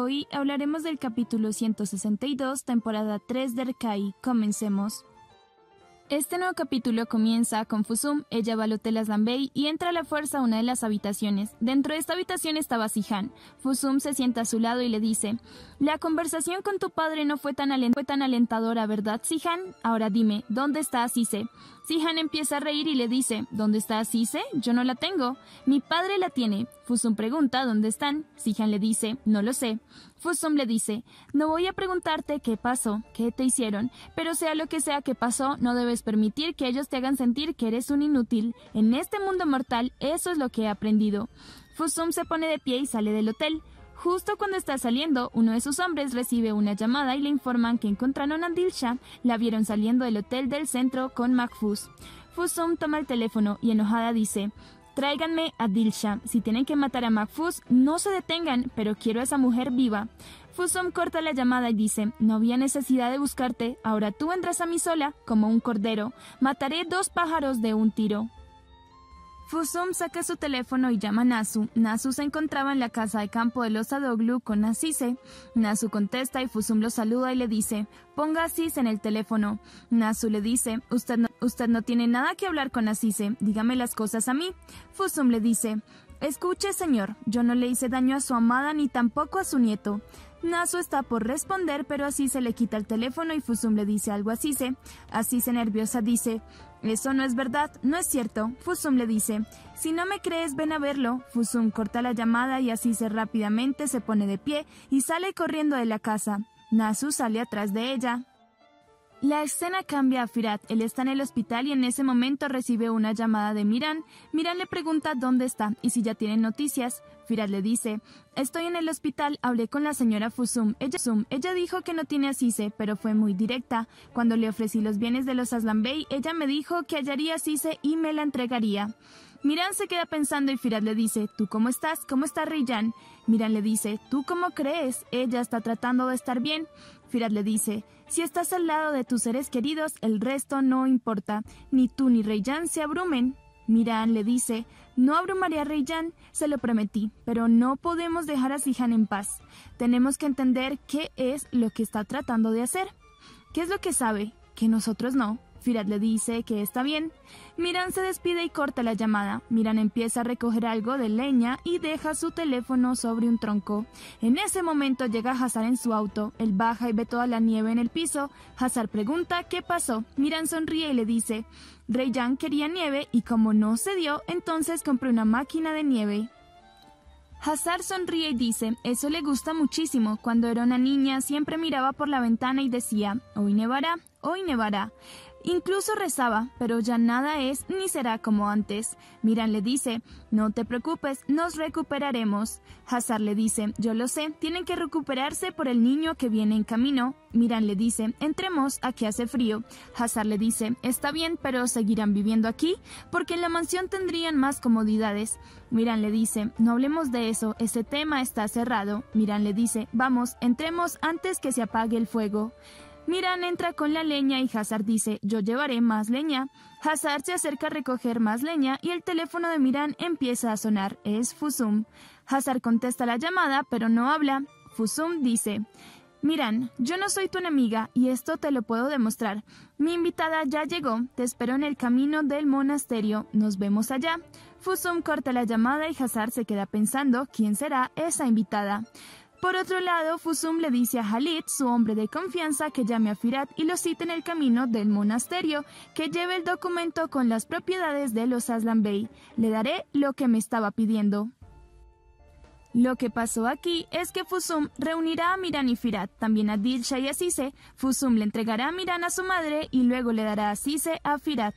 Hoy hablaremos del capítulo 162, temporada 3 de Erkai. Comencemos. Este nuevo capítulo comienza con Fusum. Ella va al Hotel Aslanbey y entra a la fuerza a una de las habitaciones. Dentro de esta habitación estaba Sihan. Fusum se sienta a su lado y le dice: «La conversación con tu padre no fue tan alentadora, ¿verdad, Sihan? Ahora dime, ¿dónde está Asise?» Sihan empieza a reír y le dice: «¿Dónde está Asise? Yo no la tengo. Mi padre la tiene». Fusum pregunta: «¿Dónde están?» Sihan le dice: «No lo sé». Fusum le dice: «No voy a preguntarte qué pasó, qué te hicieron, pero sea lo que sea que pasó, no debes permitir que ellos te hagan sentir que eres un inútil. En este mundo mortal, eso es lo que he aprendido». Fusum se pone de pie y sale del hotel. Justo cuando está saliendo, uno de sus hombres recibe una llamada y le informan que encontraron a Dilsha. La vieron saliendo del hotel del centro con Mahfuz. Fusum toma el teléfono y enojada dice: «Tráiganme a Dilsha. Si tienen que matar a Mahfuz, no se detengan, pero quiero a esa mujer viva». Fusum corta la llamada y dice: «No había necesidad de buscarte. Ahora tú vendrás a mí sola, como un cordero. Mataré 2 pájaros de un tiro». Fusum saca su teléfono y llama a Nasu. Nasu se encontraba en la casa de campo de los Adoglu con Asise. Nasu contesta y Fusum lo saluda y le dice: «Ponga a Asise en el teléfono». Nasu le dice: Usted no tiene nada que hablar con Asise. Dígame las cosas a mí». Fusum le dice: «Escuche, señor, yo no le hice daño a su amada ni tampoco a su nieto». Nasu está por responder, pero Asise le quita el teléfono y Fusum le dice algo a Asise. Asise, nerviosa, dice: «Eso no es verdad, no es cierto». Fusum le dice: «Si no me crees, ven a verlo». Fusum corta la llamada y Asise rápidamente se pone de pie y sale corriendo de la casa. Nasu sale atrás de ella. La escena cambia a Firat. Él está en el hospital y en ese momento recibe una llamada de Miran. Miran le pregunta dónde está y si ya tienen noticias. Firat le dice: «Estoy en el hospital, hablé con la señora Fusum. Ella dijo que no tiene Asise, pero fue muy directa. Cuando le ofrecí los bienes de los Aslanbey, ella me dijo que hallaría a Asise y me la entregaría». Miran se queda pensando y Firat le dice: «¿Tú cómo estás? ¿Cómo está Reyyan?» Miran le dice: «¿Tú cómo crees? Ella está tratando de estar bien». Firat le dice: «Si estás al lado de tus seres queridos, el resto no importa. Ni tú ni Reyyan se abrumen». Miran le dice: «No abrumaré a Reyyan, se lo prometí, pero no podemos dejar a Sihan en paz. Tenemos que entender qué es lo que está tratando de hacer. ¿Qué es lo que sabe? Que nosotros no». Firat le dice que está bien. Miran se despide y corta la llamada. Miran empieza a recoger algo de leña y deja su teléfono sobre un tronco. En ese momento llega Hazar en su auto. Él baja y ve toda la nieve en el piso. Hazar pregunta qué pasó. Miran sonríe y le dice: «Reyyan quería nieve y como no se dio, entonces compré una máquina de nieve». Hazar sonríe y dice: «Eso le gusta muchísimo. Cuando era una niña siempre miraba por la ventana y decía: hoy nevará, hoy nevará». Incluso rezaba, pero ya nada es ni será como antes. Miran le dice: «No te preocupes, nos recuperaremos». Hazar le dice: «Yo lo sé, tienen que recuperarse por el niño que viene en camino». Miran le dice: «Entremos, aquí hace frío». Hazar le dice: «Está bien, pero seguirán viviendo aquí, porque en la mansión tendrían más comodidades». Miran le dice: «No hablemos de eso, ese tema está cerrado». Miran le dice: «Vamos, entremos antes que se apague el fuego». Miran entra con la leña y Hazar dice: «Yo llevaré más leña». Hazar se acerca a recoger más leña y el teléfono de Miran empieza a sonar. Es Fusum. Hazar contesta la llamada, pero no habla. Fusum dice: «Miran, yo no soy tu enemiga y esto te lo puedo demostrar. Mi invitada ya llegó, te espero en el camino del monasterio, nos vemos allá». Fusum corta la llamada y Hazar se queda pensando quién será esa invitada. Por otro lado, Fusum le dice a Halit, su hombre de confianza, que llame a Firat y lo cite en el camino del monasterio, que lleve el documento con las propiedades de los Aslanbey. Le daré lo que me estaba pidiendo. Lo que pasó aquí es que Fusum reunirá a Miran y Firat, también a Dilsha y a Asise. Fusum le entregará a Miran a su madre y luego le dará a Asise a Firat.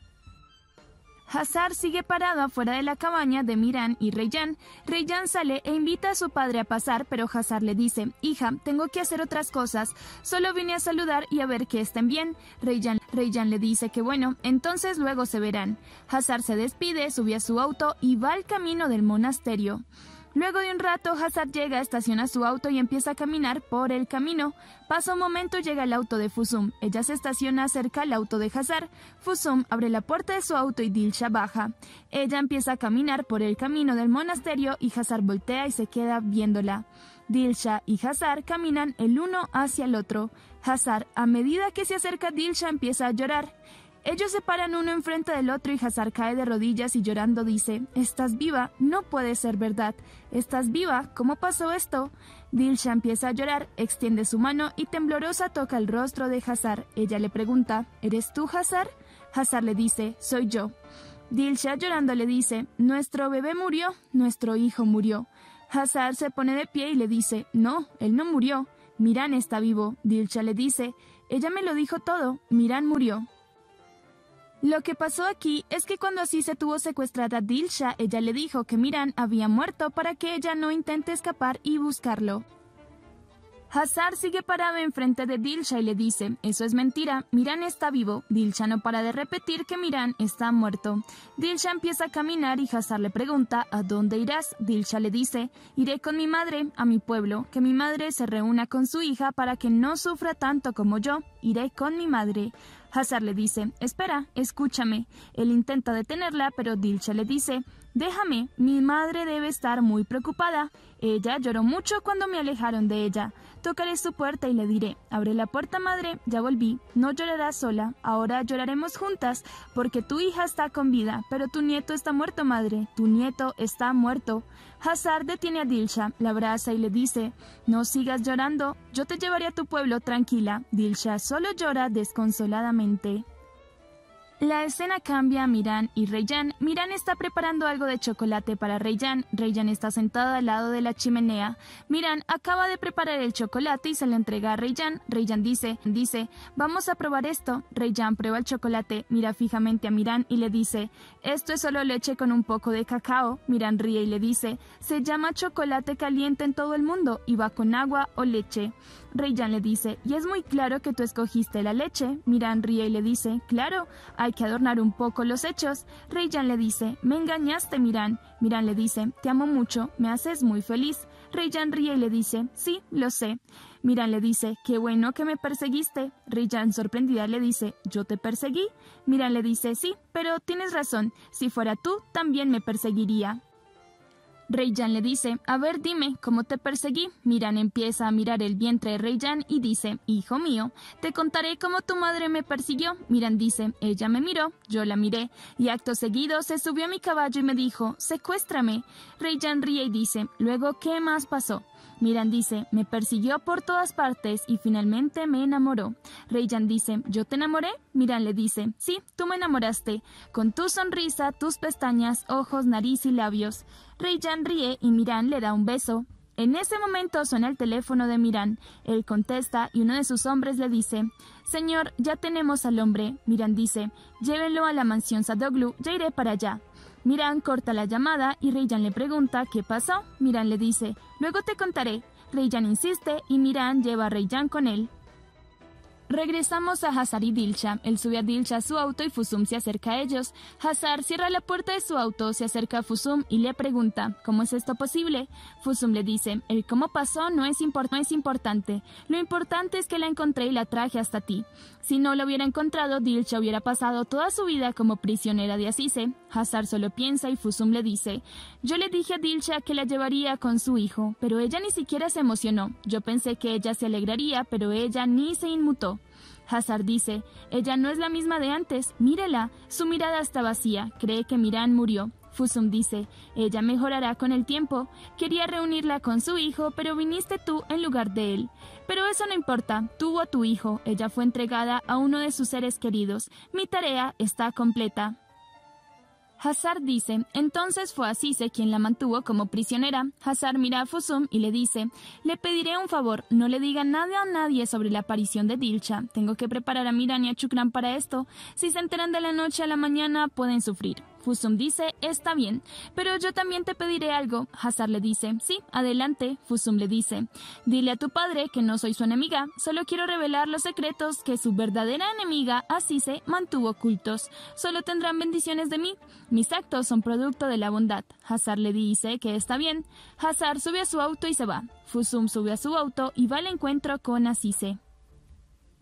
Hazar sigue parado afuera de la cabaña de Miran y Reyyan. Reyyan sale e invita a su padre a pasar, pero Hazar le dice: «Hija, tengo que hacer otras cosas. Solo vine a saludar y a ver que estén bien». Reyyan le dice que bueno, entonces luego se verán. Hazar se despide, sube a su auto y va al camino del monasterio. Luego de un rato, Hazar llega, estaciona su auto y empieza a caminar por el camino. Pasa un momento y llega el auto de Fusum. Ella se estaciona cerca al auto de Hazar. Fusum abre la puerta de su auto y Dilsha baja. Ella empieza a caminar por el camino del monasterio y Hazar voltea y se queda viéndola. Dilsha y Hazar caminan el uno hacia el otro. Hazar, a medida que se acerca Dilsha, empieza a llorar. Ellos se paran uno enfrente del otro y Hazar cae de rodillas y llorando dice: «¿Estás viva? No puede ser verdad. ¿Estás viva? ¿Cómo pasó esto?» Dilsha empieza a llorar, extiende su mano y temblorosa toca el rostro de Hazar. Ella le pregunta: «¿Eres tú, Hazar?» Hazar le dice: «Soy yo». Dilsha llorando le dice: «Nuestro bebé murió, nuestro hijo murió». Hazar se pone de pie y le dice: «No, él no murió. Miran está vivo». Dilsha le dice: «Ella me lo dijo todo. Miran murió». Lo que pasó aquí es que cuando Azize tuvo secuestrada a Dilsha, ella le dijo que Miran había muerto para que ella no intente escapar y buscarlo. Hazar sigue parado enfrente de Dilsha y le dice: «Eso es mentira, Miran está vivo». Dilsha no para de repetir que Miran está muerto. Dilsha empieza a caminar y Hazar le pregunta: «¿A dónde irás?». Dilsha le dice: «Iré con mi madre a mi pueblo, que mi madre se reúna con su hija para que no sufra tanto como yo. Iré con mi madre». Hazar le dice: «Espera, escúchame». Él intenta detenerla, pero Dilsha le dice: «Déjame, mi madre debe estar muy preocupada. Ella lloró mucho cuando me alejaron de ella. Tocaré su puerta y le diré: «Abre la puerta, madre, ya volví. No llorarás sola, ahora lloraremos juntas, porque tu hija está con vida, pero tu nieto está muerto, madre, tu nieto está muerto». Hazar detiene a Dilsha, la abraza y le dice: «No sigas llorando, yo te llevaré a tu pueblo tranquila». Dilsha solo llora desconsoladamente. La escena cambia a Miran y Reyyan. Miran está preparando algo de chocolate para Reyyan. Reyyan está sentada al lado de la chimenea. Miran acaba de preparar el chocolate y se lo entrega a Reyyan. Reyyan dice, «Vamos a probar esto». Reyyan prueba el chocolate, mira fijamente a Miran y le dice: «Esto es solo leche con un poco de cacao». Miran ríe y le dice: «Se llama chocolate caliente en todo el mundo y va con agua o leche». Reyyan le dice: «Y es muy claro que tú escogiste la leche». Miran ríe y le dice: «Claro, hay que adornar un poco los hechos». Reyyan le dice: «Me engañaste, Miran». Miran le dice: «Te amo mucho, me haces muy feliz». Reyyan ríe y le dice: «Sí, lo sé». Miran le dice: «Qué bueno que me perseguiste». Reyyan sorprendida le dice: «¿Yo te perseguí?». Miran le dice: «Sí, pero tienes razón, si fuera tú también me perseguiría». Reyyan le dice: «A ver, dime, ¿cómo te perseguí?». Miran empieza a mirar el vientre de Reyyan y dice: «Hijo mío, te contaré cómo tu madre me persiguió». Miran dice: «Ella me miró, yo la miré, y acto seguido se subió a mi caballo y me dijo: secuéstrame». Reyyan ríe y dice: «Luego, ¿qué más pasó?». Miran dice: «Me persiguió por todas partes y finalmente me enamoró». Reyyan dice: «¿Yo te enamoré?». Miran le dice: «Sí, tú me enamoraste, con tu sonrisa, tus pestañas, ojos, nariz y labios». Reyyan ríe y Miran le da un beso. En ese momento suena el teléfono de Miran. Él contesta y uno de sus hombres le dice: «Señor, ya tenemos al hombre». Miran dice: «Llévenlo a la mansión Sadoglu, ya iré para allá». Miran corta la llamada y Reyyan le pregunta qué pasó. Miran le dice: «Luego te contaré». Reyyan insiste y Miran lleva a Reyyan con él. Regresamos a Hazar y Dilsha. Él sube a Dilsha a su auto y Fusum se acerca a ellos. Hazar cierra la puerta de su auto, se acerca a Fusum y le pregunta: «¿Cómo es esto posible?». Fusum le dice: «El cómo pasó no es importante. Lo importante es que la encontré y la traje hasta ti. Si no la hubiera encontrado, Dilsha hubiera pasado toda su vida como prisionera de Azize». Hazar solo piensa y Fusum le dice: «Yo le dije a Dilsha que la llevaría con su hijo, pero ella ni siquiera se emocionó. Yo pensé que ella se alegraría, pero ella ni se inmutó». Hazar dice: «Ella no es la misma de antes, mírela, su mirada está vacía, cree que Miran murió». Fusum dice: «Ella mejorará con el tiempo, quería reunirla con su hijo, pero viniste tú en lugar de él. Pero eso no importa, tuvo a tu hijo, ella fue entregada a uno de sus seres queridos, mi tarea está completa». Hazar dice: «Entonces fue Azize quien la mantuvo como prisionera». Hazar mira a Fusum y le dice: «Le pediré un favor, no le diga nada a nadie sobre la aparición de Dilsha. Tengo que preparar a Miran y a Chukran para esto. Si se enteran de la noche a la mañana, pueden sufrir». Fusum dice: «Está bien, pero yo también te pediré algo». Hazar le dice: «Sí, adelante». Fusum le dice: «Dile a tu padre que no soy su enemiga, solo quiero revelar los secretos que su verdadera enemiga, Azize, mantuvo ocultos. Solo tendrán bendiciones de mí. Mis actos son producto de la bondad». Hazar le dice que está bien. Hazar sube a su auto y se va. Fusum sube a su auto y va al encuentro con Azize.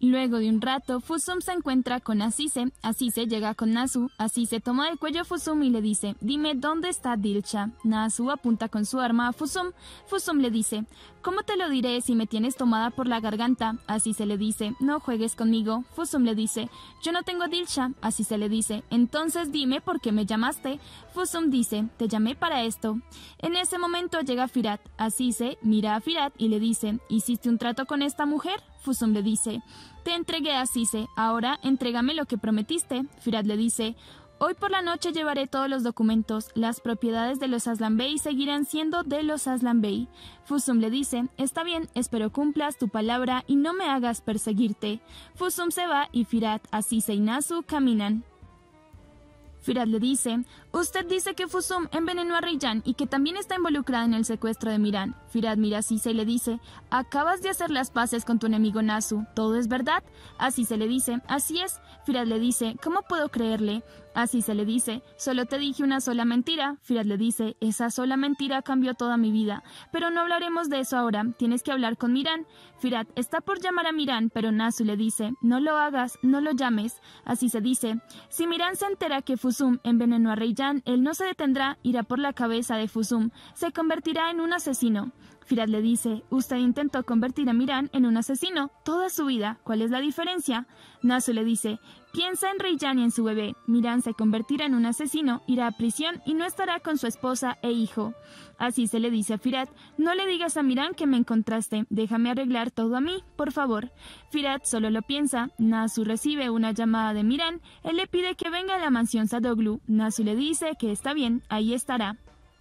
Luego de un rato, Fusum se encuentra con Azize. Azize llega con Nasu. Azize toma del cuello a Fusum y le dice, dime dónde está Dilcha. Nasu apunta con su arma a Fusum. Fusum le dice, ¿cómo te lo diré si me tienes tomada por la garganta? Azize le dice, no juegues conmigo. Fusum le dice, yo no tengo Dilcha. Azize le dice, entonces dime por qué me llamaste. Fusum dice, te llamé para esto. En ese momento llega Firat. Azize mira a Firat y le dice, ¿hiciste un trato con esta mujer? Fusum le dice, te entregué a Azize, ahora entrégame lo que prometiste. Firat le dice, hoy por la noche llevaré todos los documentos, las propiedades de los Aslan Bey seguirán siendo de los Aslan Bey. Fusum le dice, está bien, espero cumplas tu palabra y no me hagas perseguirte. Fusum se va y Firat, Azize y Nasu caminan. Firat le dice, usted dice que Fusum envenenó a Reyyan y que también está involucrada en el secuestro de Miran. Firat mira a Azize y le dice, acabas de hacer las paces con tu enemigo Nasu, ¿todo es verdad? Azize le dice, así es. Firat le dice, ¿cómo puedo creerle? Azize le dice, solo te dije una sola mentira. Firat le dice, esa sola mentira cambió toda mi vida. Pero no hablaremos de eso ahora, tienes que hablar con Miran. Firat está por llamar a Miran, pero Nasu le dice, no lo hagas, no lo llames. Azize dice, si Miran se entera que Fusum envenenó a Reyyan, él no se detendrá, irá por la cabeza de Fusum, se convertirá en un asesino. Firat le dice, usted intentó convertir a Miran en un asesino toda su vida, ¿cuál es la diferencia? Nasu le dice, piensa en Reyyan y en su bebé, Miran se convertirá en un asesino, irá a prisión y no estará con su esposa e hijo. Así se le dice a Firat, no le digas a Miran que me encontraste, déjame arreglar todo a mí, por favor. Firat solo lo piensa, Nasu recibe una llamada de Miran, él le pide que venga a la mansión Sadoglu, Nasu le dice que está bien, ahí estará.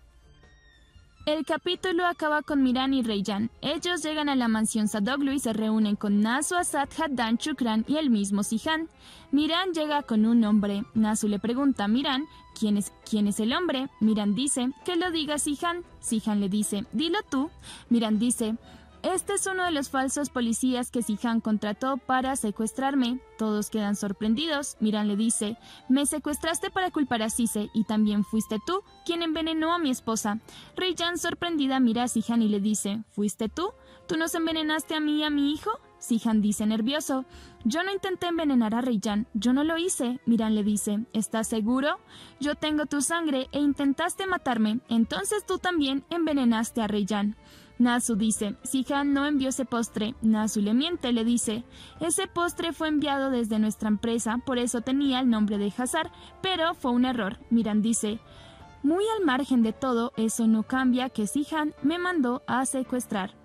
El capítulo acaba con Miran y Reyyan. Ellos llegan a la mansión Sadoglu y se reúnen con Nasu, Asad, Haddan, Shukran y el mismo Zihan. Miran llega con un hombre. Nasu le pregunta a Miran, ¿quién es el hombre? Miran dice, que lo diga Zihan. Zihan le dice, dilo tú. Miran dice, este es uno de los falsos policías que Zihan contrató para secuestrarme. Todos quedan sorprendidos. Miran le dice, me secuestraste para culpar a Azize y también fuiste tú quien envenenó a mi esposa. Reyyan, sorprendida, mira a Zihan y le dice, ¿fuiste tú? ¿Tú nos envenenaste a mí y a mi hijo? Zihan dice nervioso, yo no intenté envenenar a Reyyan, yo no lo hice. Miran le dice, ¿estás seguro? Yo tengo tu sangre e intentaste matarme, entonces tú también envenenaste a Reyyan. Nasu dice, Zihan no envió ese postre. Nasu le miente, le dice, ese postre fue enviado desde nuestra empresa, por eso tenía el nombre de Hazar, pero fue un error. Miran dice, muy al margen de todo, eso no cambia que Zihan me mandó a secuestrar.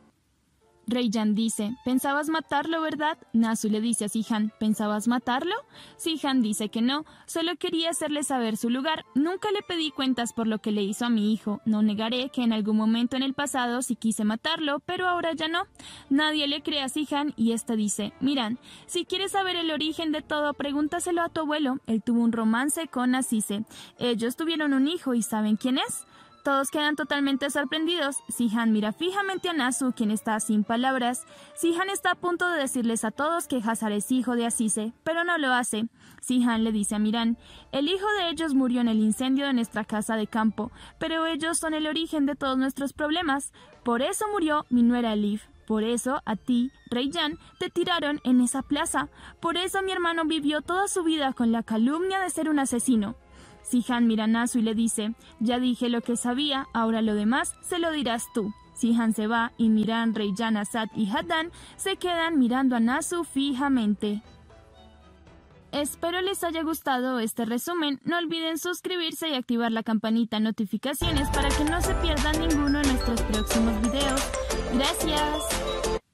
Reyyan dice, ¿pensabas matarlo, verdad? Nasu le dice a Zihan, ¿pensabas matarlo? Zihan dice que no, solo quería hacerle saber su lugar. Nunca le pedí cuentas por lo que le hizo a mi hijo. No negaré que en algún momento en el pasado sí quise matarlo, pero ahora ya no. Nadie le cree a Zihan y este dice, Miran, si quieres saber el origen de todo, pregúntaselo a tu abuelo. Él tuvo un romance con Azize. Ellos tuvieron un hijo y ¿saben quién es? Todos quedan totalmente sorprendidos. Zihan mira fijamente a Nasu, quien está sin palabras. Zihan está a punto de decirles a todos que Hazar es hijo de Azize, pero no lo hace. Zihan le dice a Miran, el hijo de ellos murió en el incendio de nuestra casa de campo, pero ellos son el origen de todos nuestros problemas. Por eso murió mi nuera Elif. Por eso a ti, Reyyan, te tiraron en esa plaza. Por eso mi hermano vivió toda su vida con la calumnia de ser un asesino. Zihan mira a Nasu y le dice, ya dije lo que sabía, ahora lo demás se lo dirás tú. Zihan se va y Miran, Reyyan, Asad y Haddan se quedan mirando a Nasu fijamente. Espero les haya gustado este resumen. No olviden suscribirse y activar la campanita notificaciones para que no se pierdan ninguno de nuestros próximos videos. ¡Gracias!